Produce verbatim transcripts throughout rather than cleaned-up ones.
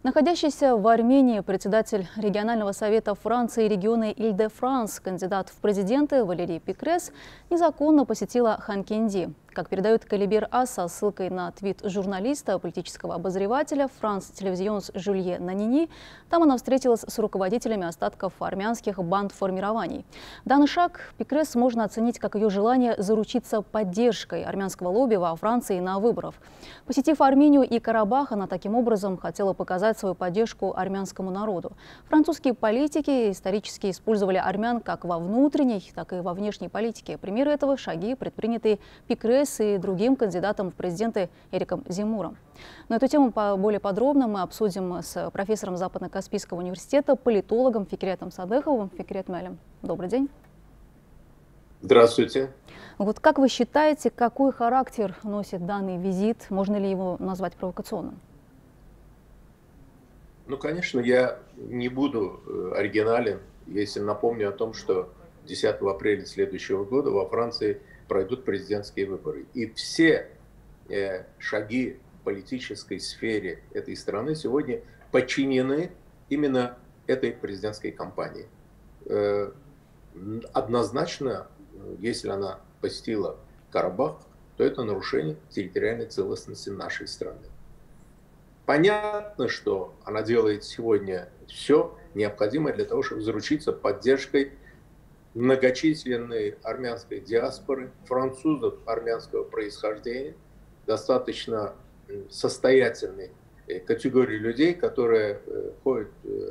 Находящийся в Армении председатель регионального совета Франции и региона Иль-де-Франс, кандидат в президенты Валерий Пекрес, незаконно посетила Ханкенди. Как передает Калибер А со ссылкой на твит журналиста, политического обозревателя «Франс Телевизионс» Жюлье Нанини, там она встретилась с руководителями остатков армянских бандформирований. Данный шаг Пекрес можно оценить как ее желание заручиться поддержкой армянского лобби во Франции на выборах. Посетив Армению и Карабах, она таким образом хотела показать свою поддержку армянскому народу. Французские политики исторически использовали армян как во внутренней, так и во внешней политике. Примеры этого – шаги, предпринятые Пекрес и другим кандидатом в президенты Эриком Земмуром. На эту тему более подробно мы обсудим с профессором Западно-Каспийского университета, политологом Фикретом Садыховым. Фикрет Мэлем, добрый день. Здравствуйте. Вот как вы считаете, какой характер носит данный визит? Можно ли его назвать провокационным? Ну, конечно, я не буду оригинален, если напомню о том, что десятого апреля следующего года во Франции пройдут президентские выборы. И все э, шаги в политической сфере этой страны сегодня подчинены именно этой президентской кампании. Э, однозначно, если она посетила Карабах, то это нарушение территориальной целостности нашей страны. Понятно, что она делает сегодня все необходимое для того, чтобы заручиться поддержкой многочисленной армянской диаспоры, французов армянского происхождения, достаточно состоятельной категории людей, которые ходят,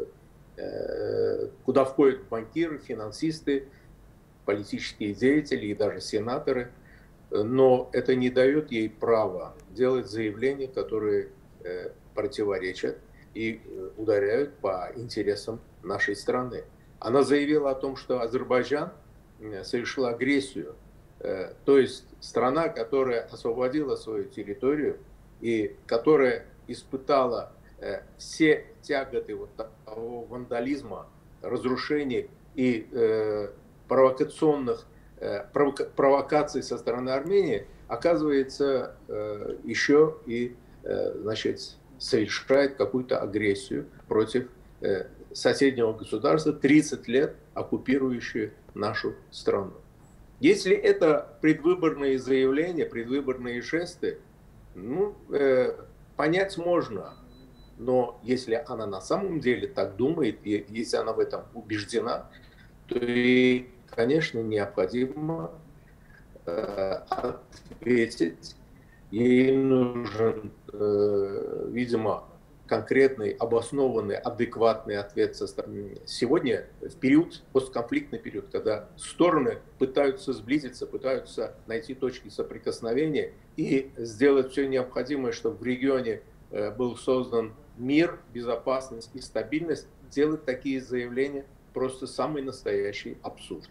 куда входят банкиры, финансисты, политические деятели и даже сенаторы. Но это не дает ей права делать заявления, которые противоречат и ударяют по интересам нашей страны. Она заявила о том, что Азербайджан совершил агрессию, то есть страна, которая освободила свою территорию и которая испытала все тяготы вот того вандализма, разрушений и провокационных провокаций со стороны Армении, оказывается, еще и, значит, совершает какую-то агрессию против соседнего государства, тридцать лет оккупирующее нашу страну. Если это предвыборные заявления, предвыборные жесты, ну, э, понять можно. Но если она на самом деле так думает, и если она в этом убеждена, то ей, конечно, необходимо э, ответить. Ей нужен, э, видимо, конкретный, обоснованный, адекватный ответ со стороны. Сегодня, в период, постконфликтный период, когда стороны пытаются сблизиться, пытаются найти точки соприкосновения и сделать все необходимое, чтобы в регионе был создан мир, безопасность и стабильность, делать такие заявления просто самый настоящий абсурд.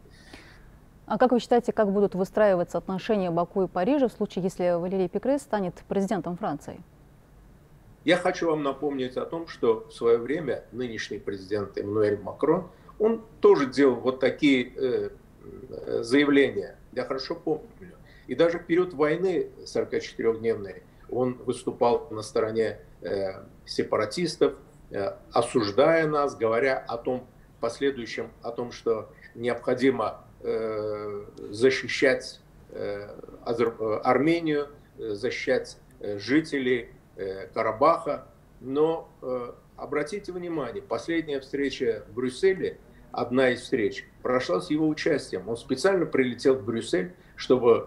А как вы считаете, как будут выстраиваться отношения Баку и Парижа в случае, если Валерий Пекрес станет президентом Франции? Я хочу вам напомнить о том, что в свое время нынешний президент Эммануэль Макрон, он тоже делал вот такие э, заявления. Я хорошо помню. И даже в период войны сорокачетырёхдневной он выступал на стороне э, сепаратистов, э, осуждая нас, говоря о том, в последующем, о том, что необходимо э, защищать э, Азер... Армению, защищать э, жителей Карабаха, но э, обратите внимание, последняя встреча в Брюсселе, одна из встреч, прошла с его участием. Он специально прилетел в Брюссель, чтобы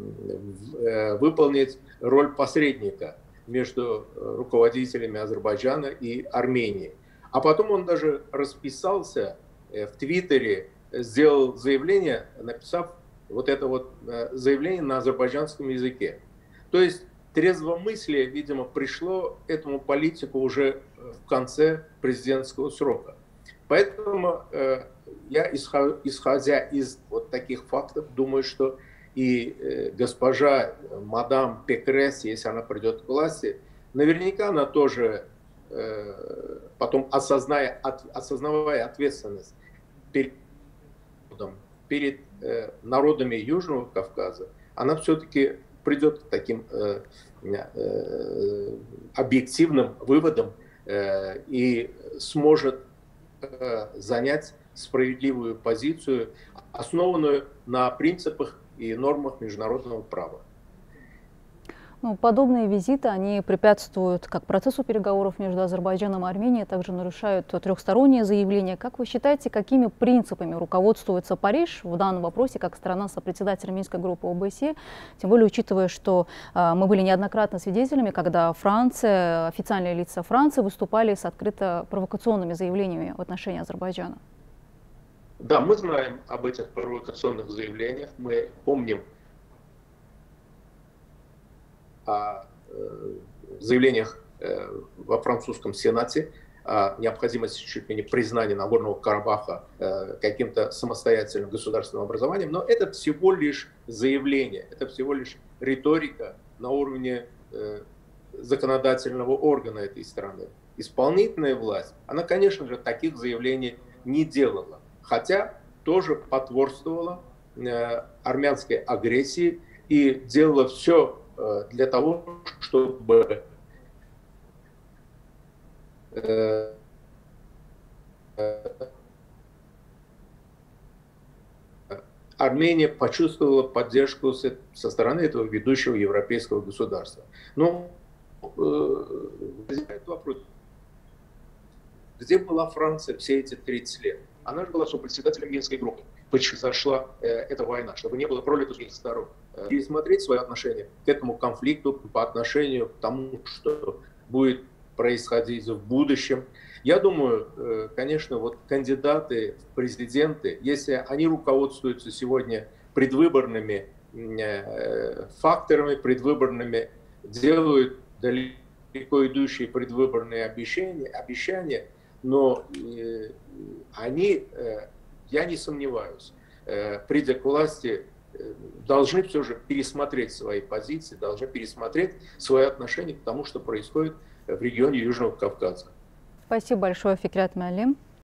э, выполнить роль посредника между руководителями Азербайджана и Армении. А потом он даже расписался э, в Твиттере, сделал заявление, написав вот это вот э, заявление на азербайджанском языке. То есть трезвомыслие, видимо, пришло этому политику уже в конце президентского срока. Поэтому э, я, исходя из вот таких фактов, думаю, что и э, госпожа мадам Пекрес, если она придет к власти, наверняка она тоже, э, потом осозная, от, осознавая ответственность перед, перед э, народами Южного Кавказа, она все-таки придет к таким э, э, объективным выводам и сможет занять справедливую позицию, основанную на принципах и нормах международного права. Ну, подобные визиты, они препятствуют как процессу переговоров между Азербайджаном и Арменией, также нарушают трехсторонние заявления. Как вы считаете, какими принципами руководствуется Париж в данном вопросе, как страна-сопредседатель Минской группы ОБСЕ? Тем более, учитывая, что э, мы были неоднократно свидетелями, когда Франция, официальные лица Франции выступали с открыто провокационными заявлениями в отношении Азербайджана. Да, мы знаем об этих провокационных заявлениях, мы помним о э, заявлениях э, во французском Сенате о необходимости чуть ли не признания Нагорного Карабаха э, каким-то самостоятельным государственным образованием, но это всего лишь заявление, это всего лишь риторика на уровне э, законодательного органа этой страны. Исполнительная власть, она, конечно же, таких заявлений не делала, хотя тоже потворствовала э, армянской агрессии и делала все для того, чтобы э, Армения почувствовала поддержку со стороны этого ведущего европейского государства. Но э, возникает вопрос, где была Франция все эти тридцать лет? Она же была сопредседателем Минской группы. Почему зашла э, эта война, чтобы не было пролито с двух сторон. Э, пересмотреть свое отношение к этому конфликту по отношению к тому, что будет происходить в будущем. Я думаю, э, конечно, вот кандидаты в президенты, если они руководствуются сегодня предвыборными э, факторами, предвыборными, делают далеко идущие предвыборные обещания, обещания, но э, они, э, я не сомневаюсь, э, придя к власти, э, должны все же пересмотреть свои позиции, должны пересмотреть свое отношение к тому, что происходит в регионе Южного Кавказа. Спасибо большое, Фикрят Муалим.